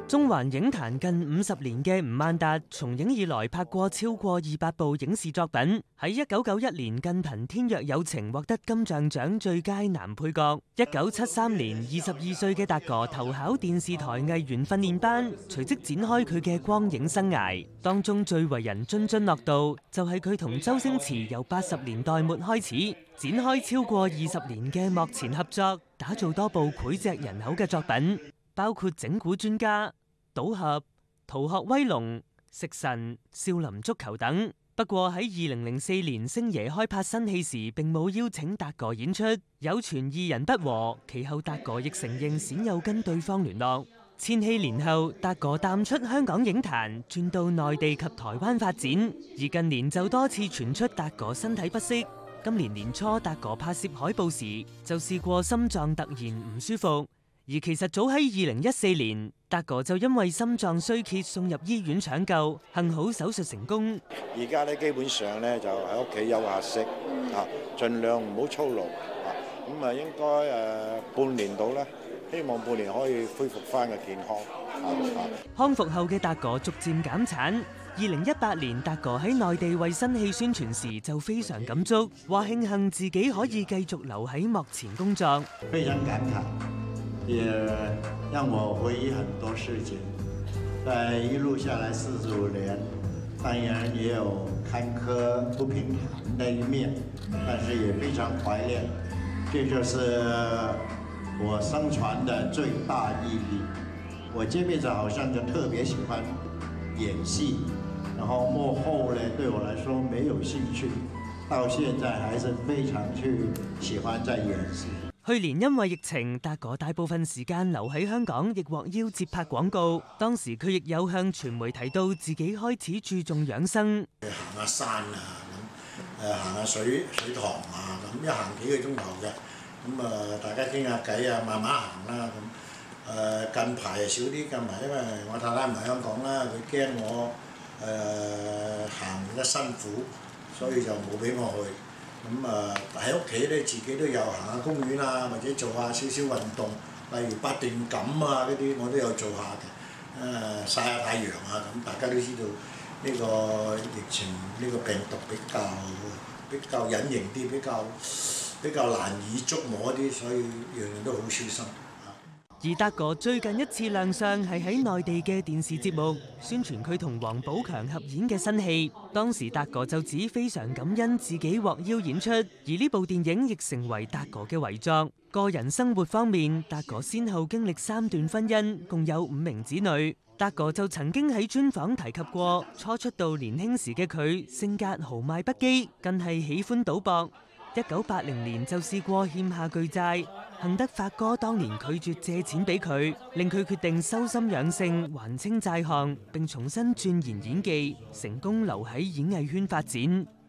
中環影壇近50年嘅吳孟達，從影以來拍過超過200部影視作品。喺1991年，近憑《天若有情》獲得金像獎最佳男配角。1973年，22歲嘅達哥投考電視台藝員訓練班，隨即展開佢嘅光影生涯。當中最為人津津樂道，就係佢同周星馳由80年代末開始，展開超過20年嘅幕前合作，打造多部膾炙人口嘅作品。包括整蠱專家、賭俠、逃學威龍、食神、少林足球等。不過喺2004年星爺開拍新戲時，並冇邀請達哥演出，有傳二人不和。其後達哥亦承認鮮有跟對方聯絡。千禧年後，達哥淡出香港影壇，轉到內地及台灣發展。而近年就多次傳出達哥身體不適。今年年初，達哥拍攝海報時就試過心臟突然唔舒服。而其實早喺2014年，達哥就因為心臟衰竭送入醫院搶救，幸好手術成功。 而家咧基本上咧就喺屋企休下息啊，盡量唔好操勞啊。咁啊應該半年到啦，希望半年可以恢復翻嘅健康。 康復後嘅達哥逐漸減產。2018年，達哥喺內地為新戲宣傳時就非常感觸，話慶幸自己可以繼續留喺幕前工作。 非常感慨。也讓我回憶很多事情，在一路下來45年，當然也有坎坷不平坦的一面，但是也非常懷念，這就是我生存的最大意義。我這輩子好像就特別喜歡演戲，然後幕後呢對我來說沒有興趣，到現在還是非常去喜歡在演戲。 去年因為疫情，達哥大部分時間留喺香港，亦獲邀接拍廣告。當時佢亦有向傳媒提到自己開始注重養生， 行下山啊，咁行下水塘啊，咁一行幾個鐘頭嘅，咁大家傾下偈啊，慢慢行啦咁。近排少啲，近排因為我太太唔喺香港啦，佢驚我行得辛苦，所以就冇俾我去。咁喺屋企咧，自己都有行下公園啊，或者做下少少運動，例如八段錦啊嗰啲，我都有做下嘅。曬下太陽啊，咁大家都知道呢個疫情呢個病毒比較隱形啲，比較難以捉摸啲，所以樣樣都好小心。 而達哥最近一次亮相係喺內地嘅電視節目，宣傳佢同王寶強合演嘅新戲。當時達哥就指非常感恩自己獲邀演出，而呢部電影亦成為達哥嘅遺作。個人生活方面，達哥先後經歷3段婚姻，共有5名子女。達哥就曾經喺專訪提及過，初出道年輕時嘅佢性格豪邁不羈，更係喜歡賭博。1980年就試過欠下巨債，幸得發哥當年拒絕借錢俾佢，令佢決定修心養性，還清債項，並重新鑽研演技，成功留喺演藝圈發展。